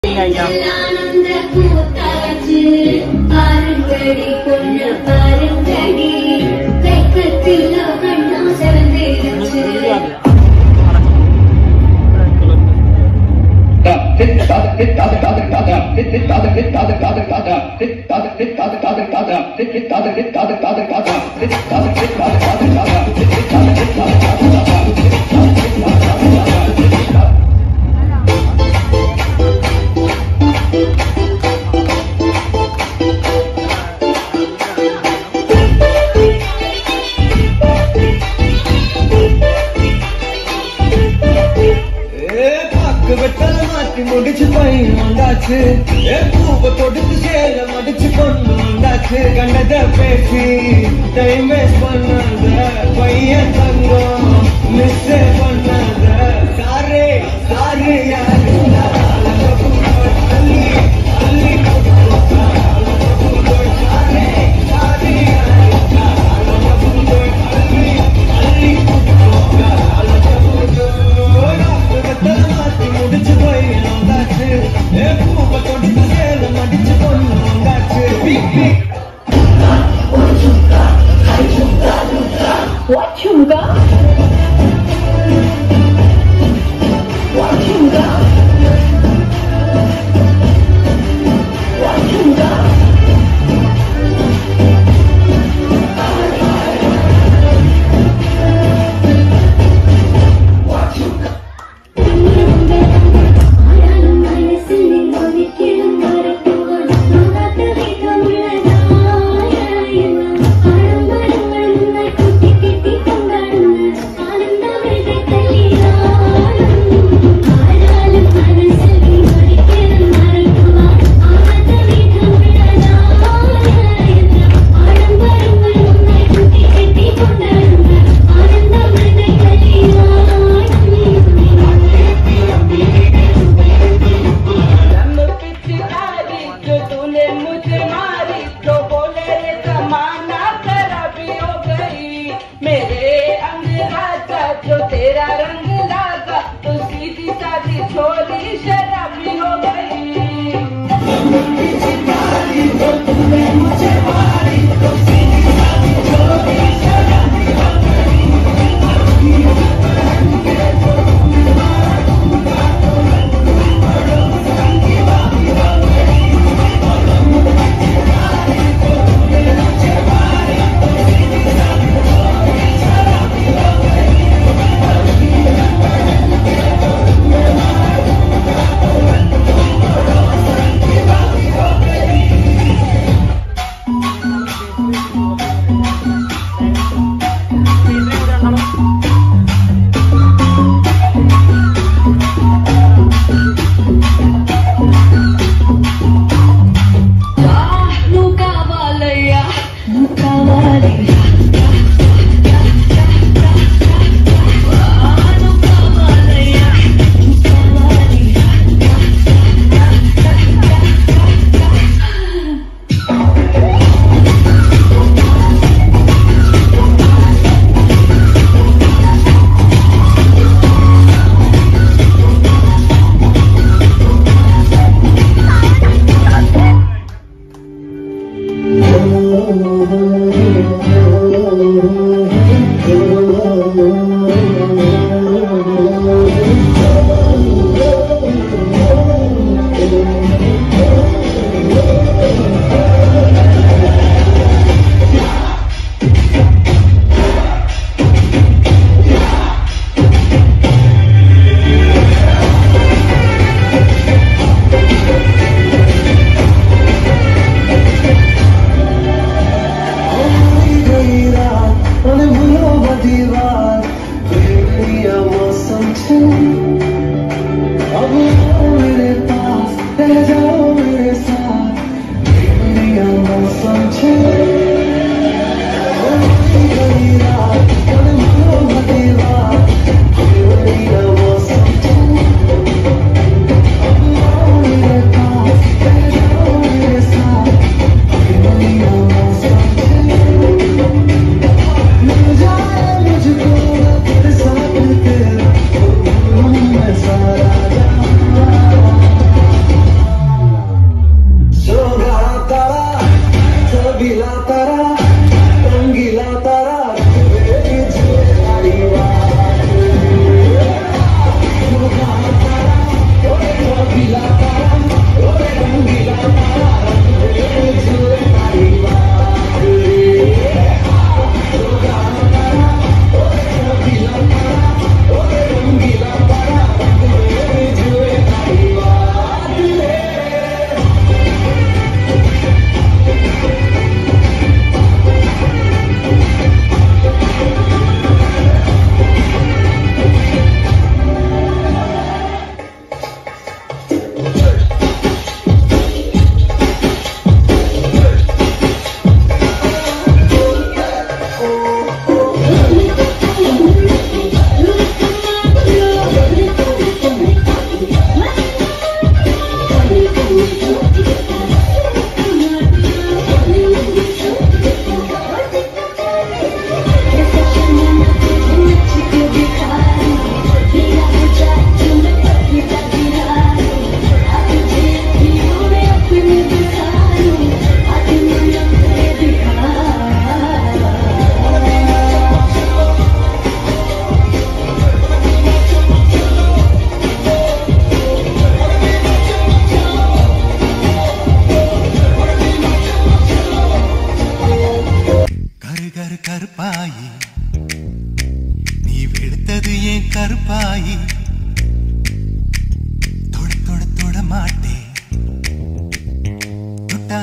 முடிச்சு போய் வந்தாச்சு பூவை தொடுத்து சேல மடிச்சு கொண்டு வந்தாச்சு கண்டத பேசி டைம் வேஸ்ட் பண்ணாத பையன் தங்கம் மிஸ் பண்ணாத சாரே சாரு யாரு முடிச்சு போய் வந்தாச்சு பூவை தொடுத்து சேல மடிச்சு கொண்டு வந்தாச்சு What you got? What you got? What you got?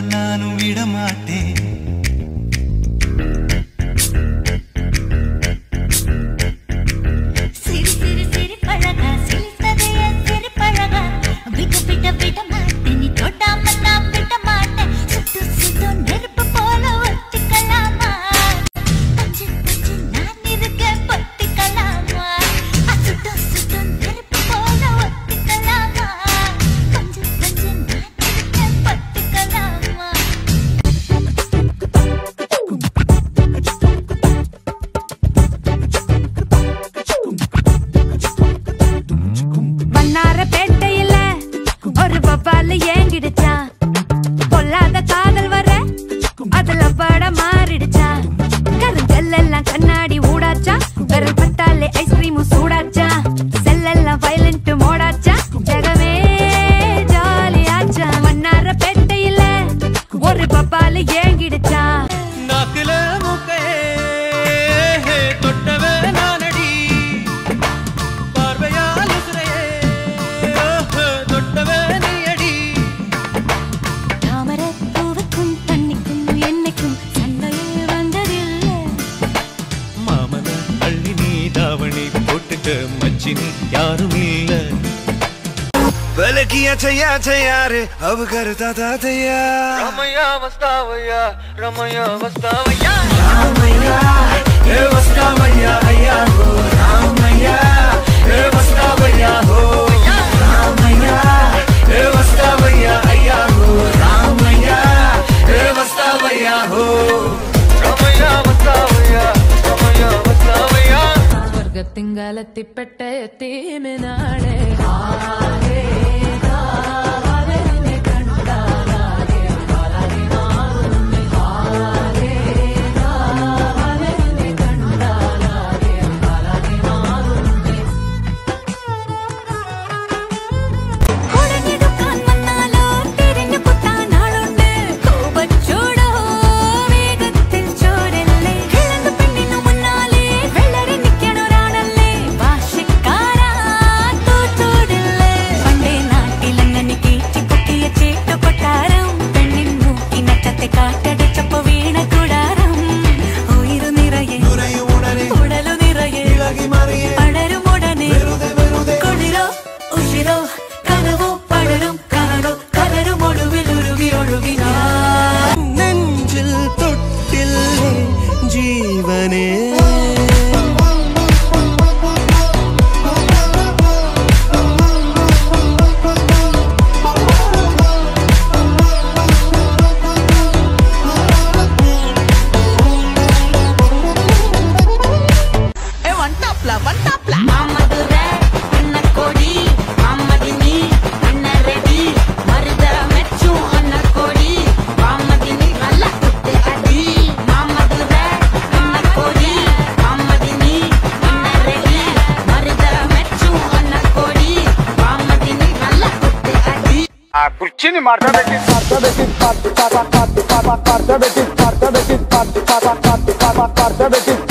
நானும் விட மாட்டேன். பொல்லாத காதல் வர அதுல பட மாறிடுச்சா கருங்கல்லாம் கண்ணாடி ஊடாச்சா விரல் பட்டாலே ஐஸ்கிரீமும் சூடாச்சா செல்லெல்லாம் வயலண்ட் மோடாச்சா ஜகமே ஜாலியாச்சா மன்னார பேட்டையில ஒரு பப்பால ஏங்கிடுச்சா நாக்குல மூக்கே தொட்டவே நானடி பார்வையால் உசுரையே தொட்டவே நீயடி தாமரை பூவுக்கும் தண்ணிக்கும் என்னைக்கும் சண்டையே வந்ததில்லை மாமன அள்ளி நீ தாவணி போட்டுக்க மச்சினி யாரும் இல்ல बलकिया छैया छैया रे अब करता था तैयार रमैया वस्तावैया रमैया वस्तावैया रामैया ए वस्तावैया अय्या हो रामैया ए वस्तावैया हो रामैया ए वस्तावैया अय्या हो रामैया ए वस्तावैया हो रमैया वस्तावैया रमैया वस्तावैया സ്വർഗത്തിങ്കാലത്തി പെട്ടയത്തീമിനാളെ कुर्ची मारता बेटी